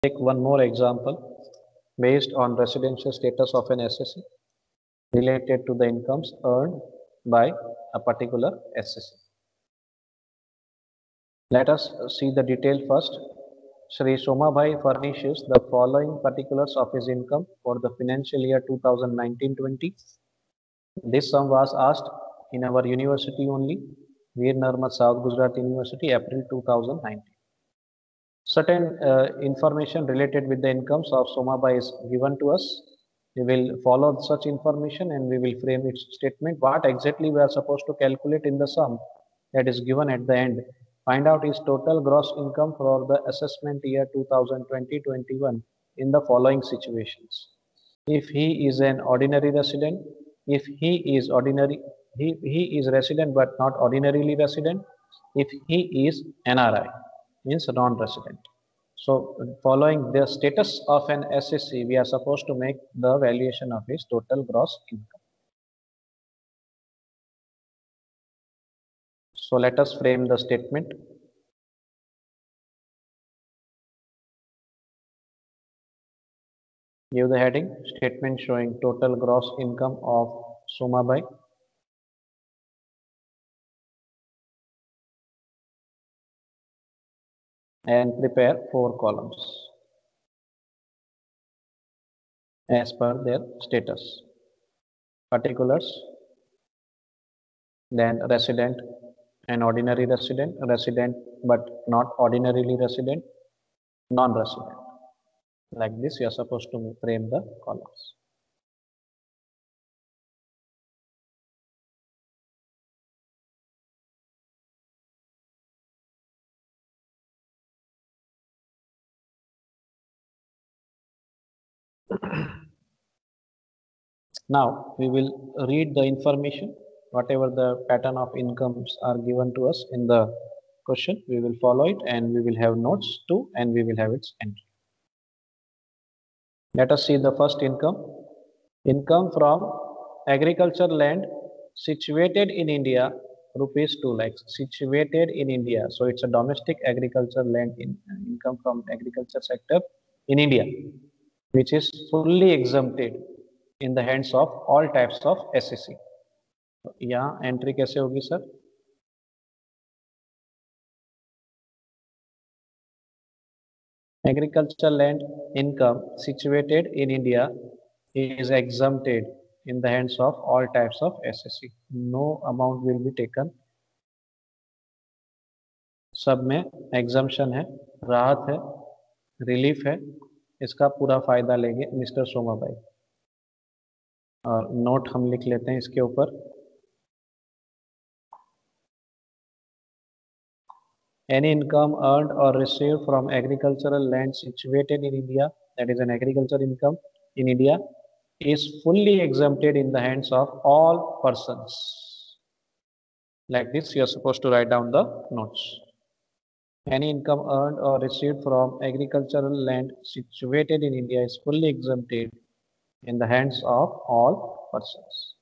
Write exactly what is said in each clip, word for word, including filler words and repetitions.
Take one more example based on residential status of an S S C related to the incomes earned by a particular S S C. Let us see the detail first. Shri Somabhai furnishes the following particulars of his income for the financial year two thousand nineteen twenty. This sum was asked in our university only, Veer Narmad South Gujarat University, April two thousand nineteen. Certain uh, information related with the incomes of Somabhai is given to us. We will follow such information and we will frame its statement. What exactly we are supposed to calculate in the sum that is given at the end. Find out his total gross income for the assessment year two thousand twenty to twenty-one in the following situations. If he is an ordinary resident, if he is ordinary, he, he is resident but not ordinarily resident, if he is N R I, means non-resident. So following the status of an S S C, we are supposed to make the valuation of his total gross income. So let us frame the statement. Give the heading, statement showing total gross income of Somabhai. And prepare four columns as per their status. Particulars, then resident and ordinary resident, resident but not ordinarily resident, non-resident. Like this, you are supposed to frame the columns. Now we will read the information, whatever the pattern of incomes are given to us in the question, we will follow it and we will have notes too and we will have its entry. Let us see the first income. Income from agriculture land situated in India, rupees two lakhs. Situated in India, so it's a domestic agriculture land in income from agriculture sector in India, which is fully exempted in the hands of all types of S S C. यहाँ entry कैसे होगी sir? Agricultural land income situated in India is exempted in the hands of all types of S S C. No amount will be taken. सब में exemption है, राहत है, relief है, इसका पूरा फायदा लेंगे मिस्टर सोमाभाई. और नोट हम लिख लेते हैं इसके ऊपर. Any income earned or received from agricultural land situated in India, that is an agriculture income in India, is fully exempted in the hands of all persons. Like this, you are supposed to write down the notes. Any income earned or received from agricultural land situated in India is fully exempted in the hands of all persons.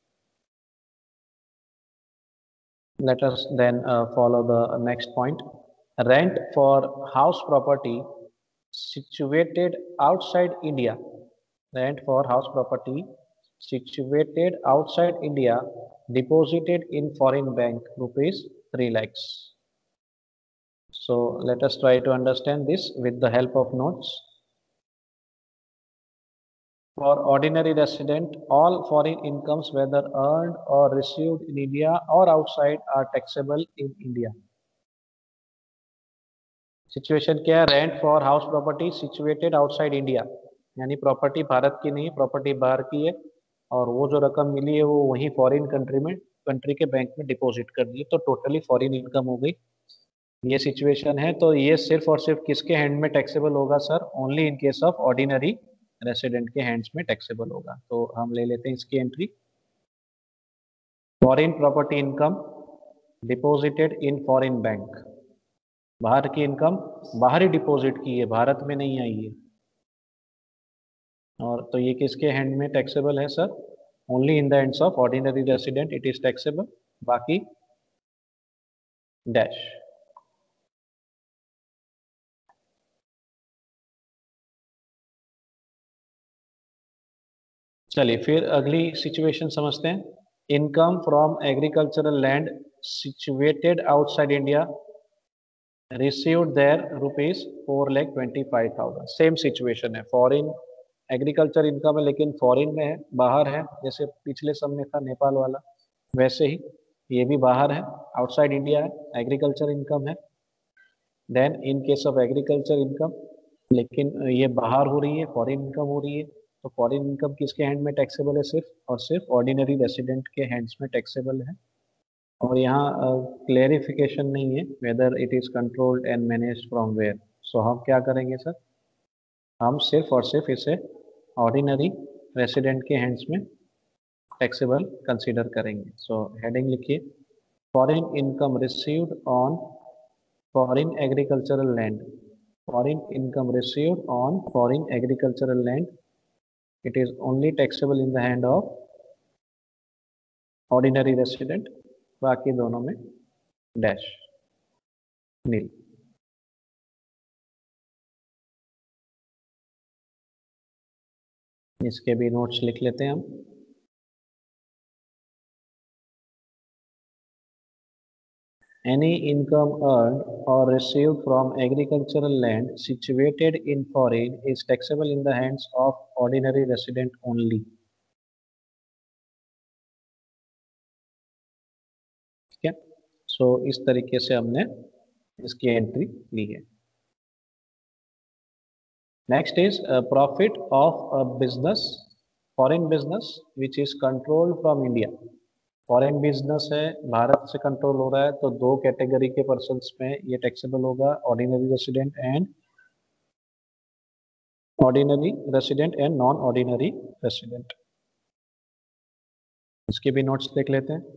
Let us then uh, follow the next point. Rent for house property situated outside India. Rent for house property situated outside India deposited in foreign bank, rupees three lakhs. So let us try to understand this with the help of notes. For ordinary resident, all foreign incomes, whether earned or received in India or outside, are taxable in India. Situation क्या है? Rent for house property situated outside India, यानी property Bharat की नहीं, property बाहर की है और वो जो रकम मिली है वो वहीं फॉरेन कंट्री में कंट्री के बैंक में डिपॉजिट कर दी, तो टोटली फॉरेन इनकम हो गई. ये सिचुएशन है, तो ये सिर्फ और सिर्फ किसके हैंड में टैक्सेबल होगा sir? Only in case of ordinary resident के हैंड्स में टैक्सेबल होगा. तो हम ले लेते हैं इसकी entry. Foreign property income deposited in foreign bank. बाहर की इनकम बाहर ही डिपॉजिट की है, भारत में नहीं आई है, और तो ये किसके हैंड में टैक्सेबल है sir? Only in the hands of ordinary resident it is taxable. बाकी डैश. चलिए फिर अगली सिचुएशन समझते हैं। Income from agricultural land situated outside India received there rupees four lakh twenty five thousand. Same situation है, foreign agriculture income है लेकिन foreign में है, बाहर है, जैसे पिछले सब में था नेपाल वाला, वैसे ही ये भी बाहर है, आउटसाइड इंडिया है, एग्रीकल्चर इनकम है। Then in case of agriculture income, लेकिन ये बाहर हो रही है, फॉरेन इनकम हो रही है, तो फॉरेन इनकम किसके हैंड में टैक्सेबल है? सिर्फ और सिर्फ ऑर्डिनरी रेसिडेंट के हैंड्स में टैक्सेबल है। और यहाँ क्लेरिफिकेशन uh, नहीं है whether it is controlled and managed from where. So हम क्या करेंगे सर, हम सिर्फ और सिर्फ इसे ऑर्डिनरी रेसिडेंट के हैंड्स में टैक्सेबल कंसीडर करेंगे। सो हेडिंग लिखिए, foreign income received on foreign agricultural land, foreign income received on foreign agricultural land, it is only taxable in the hand of ordinary resident, बाकी दोनों में dash नील। इसके भी notes लिख लेते हैं हम। Any income earned or received from agricultural land situated in foreign is taxable in the hands of ordinary resident only। ठीक है, सो इस तरीके से हमने इसकी एंट्री ली है। Next is profit of a business, foreign business which is controlled from India. Foreign business है, भारत से कंट्रोल हो रहा है, तो दो कैटेगरी के पर्सन्स में ये टैक्सेबल होगा, ordinary resident and ordinary resident and non ordinary resident. इसके भी नोट्स देख लेते हैं।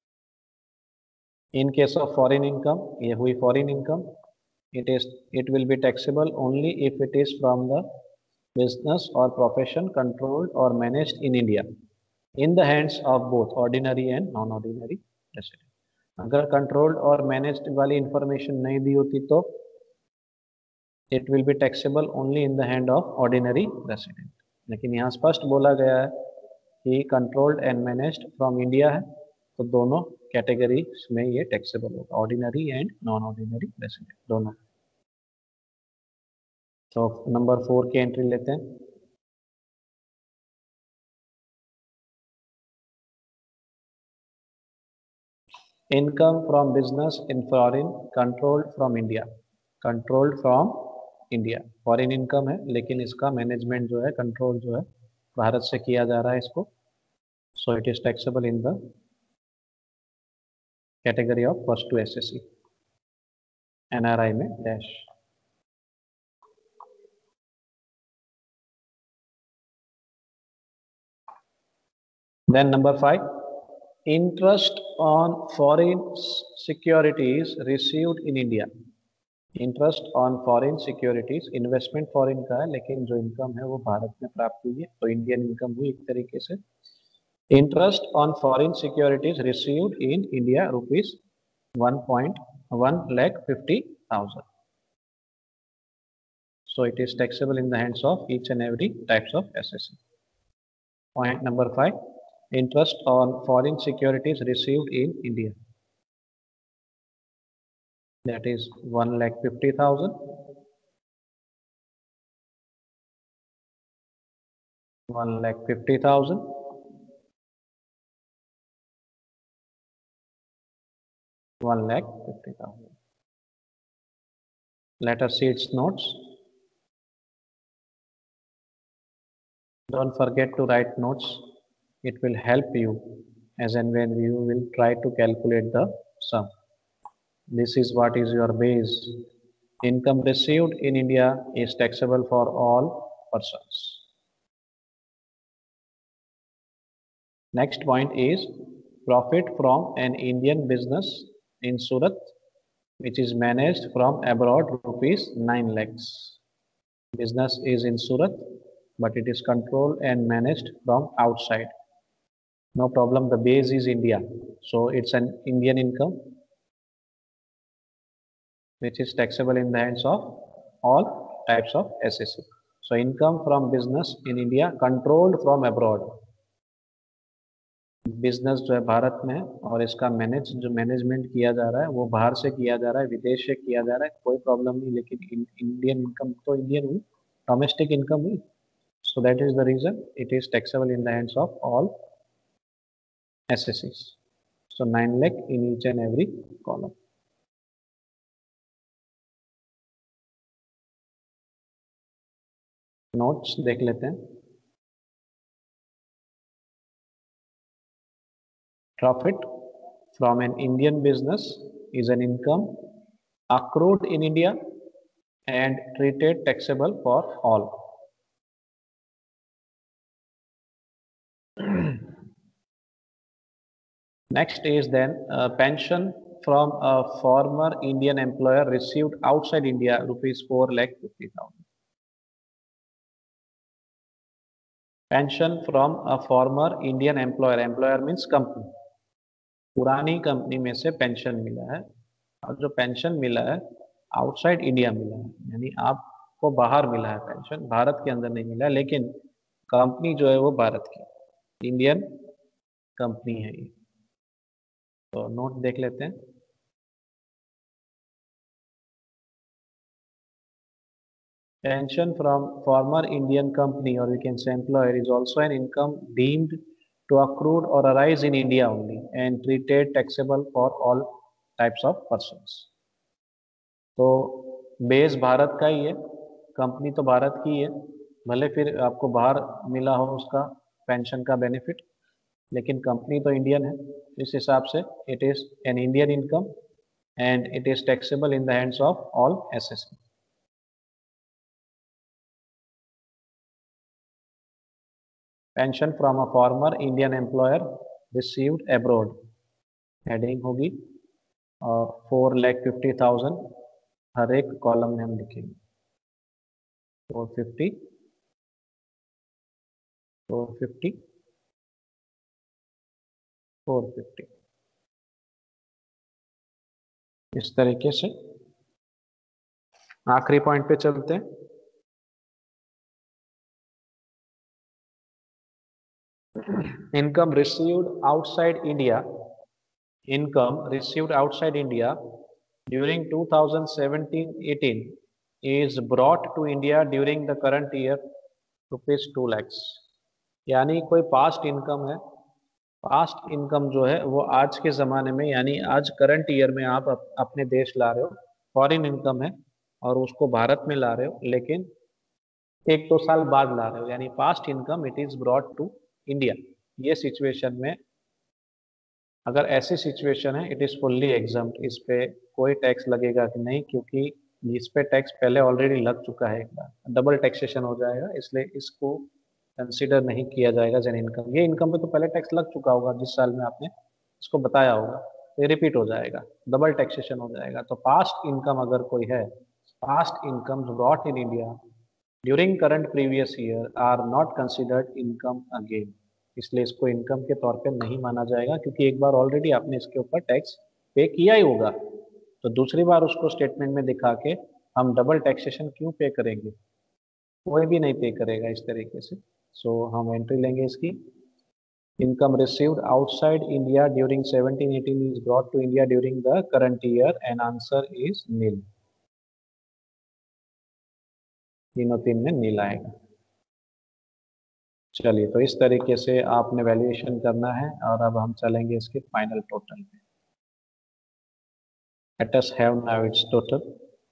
In case of foreign income, ये हुई foreign income, it is it will be taxable only if it is from the business or profession controlled or managed in India in the hands of both ordinary and non-ordinary resident। अगर controlled और managed वाली information नहीं दी होती तो it will be taxable only in the hand of ordinary resident, लेकिन यहाँ स्पष्ट बोला गया है कि controlled and managed from India है, तो दोनों कैटेगरी में ये टैक्सेबल होगा, ordinary and non ordinary resident दोनों। तो नंबर फोर की एंट्री लेते हैं। Income from business in foreign controlled from India, controlled from India, foreign income है लेकिन इसका मैनेजमेंट जो है, कंट्रोल जो है भारत से किया जा रहा है इसको, so it is taxable in the category of first two SSC. NRI में dash. Then number five, interest on foreign securities received in India. Interest on foreign securities, investment foreign का है लेकिन जो इनकम है वो भारत में प्राप्त हुई है, तो इंडियन इनकम हुई एक तरीके से। Interest on foreign securities received in India rupees one point one lakh fifty thousand, so it is taxable in the hands of each and every types of S S C। Point number five, interest on foreign securities received in India, that is one lakh fifty thousand, one lakh fifty thousand, one lakh fifty thousand। Let us see its notes. Don't forget to write notes. It will help you as and when you will try to calculate the sum. This is what is your base. Income received in India is taxable for all persons. Next point is profit from an Indian business in Surat, which is managed from abroad, rupees nine lakhs. Business is in Surat, but it is controlled and managed from outside. No problem, the base is India, so it's an Indian income which is taxable in the hands of all types of S S C. So income from business in India controlled from abroad, business जो है भारत में है और इसका manage जो management किया जा रहा है वो बाहर से किया जा रहा है, विदेश से किया जा रहा है, कोई प्रॉब्लम नहीं, लेकिन इंडियन इनकम तो इंडियन हुई, डोमेस्टिक इनकम हुई। So that is the reason it is taxable in the hands of all S S Es. So nine lakh in each and every column. Notes देख लेते हैं. Profit from an Indian business is an income accrued in India and treated taxable for all. Next is then uh, pension from a former Indian employer received outside India rupees four lakh fifty thousand. Pension from a former Indian employer. Employer means company. पुरानी company में से pension मिला है और जो pension मिला है outside India मिला है, यानी आपको बाहर मिला है पेंशन, भारत के अंदर नहीं मिला है, लेकिन कंपनी जो है वो भारत की इंडियन कंपनी है ये। तो नोट देख लेते हैं. Pension from former Indian company or we can say employer is also an income deemed to accrued or arise in India only and treated taxable for all types of persons. तो base Bharat का ही है, company तो भारत की है, भले फिर आपको बाहर मिला हो उसका पेंशन का बेनिफिट, लेकिन कंपनी तो इंडियन है, इस हिसाब से it is an Indian income and it is taxable in the hands of all SSC. Pension from a former Indian employer received abroad, heading होगी और फोर लैख फिफ्टी थाउजेंड हर एक कॉलम में हम लिखेंगे. Four fifty, four fifty, four fifty, इस तरीके से. आखिरी पॉइंट पे चलते हैं. Income received outside India, income received outside India during two thousand seventeen eighteen is brought to India during the current year rupees two lakhs. यानी कोई past income है, पास्ट इनकम जो है वो आज के ज़माने में यानी आज करंट ईयर में आप अप, अपने देश ला रहे हो, फॉरेन इनकम है और उसको भारत में ला रहे हो, लेकिन एक दो साल बाद ला रहे हो, यानी past income it is brought to India. ये सिचुएशन में अगर ऐसी सिचुएशन है इट इज़ फुल्ली एग्जाम्ड, इस पे कोई टैक्स लगेगा कि नहीं, क्योंकि इस पे टैक्स पहले ऑलरेडी लग चुका है, एक बार डबल टैक्सेशन हो जाएगा, इसलिए इसको कंसीडर नहीं किया जाएगा जन इनकम. ये इनकम पे तो पहले टैक्स लग चुका होगा जिस साल में आपने इसको बताया होगा, तो ये रिपीट हो जाएगा, डबल टैक्सेशन हो जाएगा. तो पास्ट इनकम अगर कोई है, past income brought in India during current previous year are not considered income again, इसलिए इसको इनकम के तौर पे नहीं माना जाएगा, क्योंकि एक बार ऑलरेडी आपने इसके ऊपर टैक्स पे किया ही होगा, तो दूसरी बार उसको स्टेटमेंट में दिखा के हम डबल टैक्सेशन क्यों पे करेंगे, कोई भी नहीं पे करेगा इस तरीके से. सो so, हम एंट्री लेंगे इसकी. Income received outside India during seventeen eighteen is brought to India during the current year and answer is nil. तीनों तीन में नील आएगा. चलिए, तो इस तरीके से आपने वैल्यूएशन करना है और अब हम चलेंगे इसके फाइनल टोटल पे. Let us have now its total.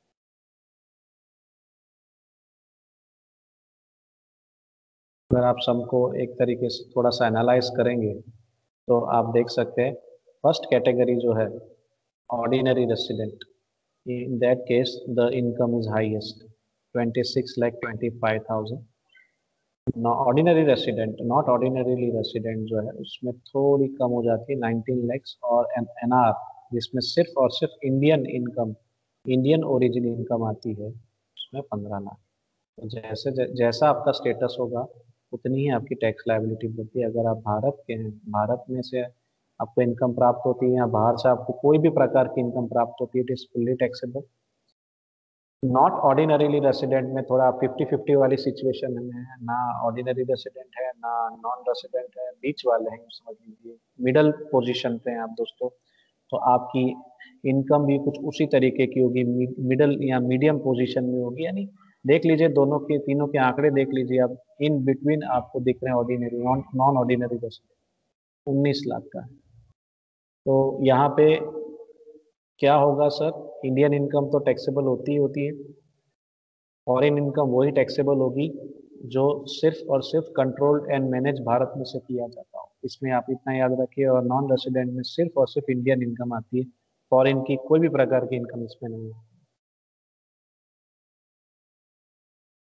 अगर आप सम को एक तरीके से थोड़ा सा एनालाइज करेंगे तो आप देख सकते हैं फर्स्ट कैटेगरी जो है ordinary resident, in that case the income is highest twenty-six lakh twenty-five thousand. now ordinary resident, not ordinarily resident जो है उसमें थोड़ी कम हो जाती है nineteen lakhs, और एन एनआर जिसमें सिर्फ और सिर्फ Indian income, Indian origin income आती है उसमें पंद्रह लाख. तो जैसे जै, जैसा आपका स्टेटस होगा उतनी ही आपकी टैक्स लायबिलिटी बढ़ती है. अगर आप भारत के हैं, भारत में से आपको इनकम प्राप्त होती है या बाहर से आपको कोई भी प्रकार की इनकम प्राप्त होती है, it is fully taxable. Not ordinarily resident में थोड़ा फिफ्टी फिफ्टी वाली सिचुएशन में है, ना ऑर्डिनरी रेसिडेंट है ना नॉन रेसिडेंट है, बीच वाले हैं यूँ समझ लीजिए, मिडल पोजीशन पे हैं आप दोस्तों। तो आपकी इनकम भी कुछ उसी तरीके की होगी, मिडल या मीडियम पोजीशन में होगी, यानी देख लीजिए दोनों के तीनों के आंकड़े देख लीजिए आप, इन बिटवीन आपको दिख रहे हैं ordinary non non ordinary resident उन्नीस लाख का है। तो यहाँ पे क्या होगा सर, इंडियन इनकम तो टैक्सेबल होती ही होती है, फॉरेन इनकम वही टैक्सेबल होगी जो सिर्फ और सिर्फ कंट्रोल्ड एंड मैनेज भारत में से किया जाता हो। इसमें आप इतना याद रखिए, और नॉन रेसिडेंट में सिर्फ और सिर्फ इंडियन इनकम आती है, फॉरेन की कोई भी प्रकार की इनकम इसमें नहीं है।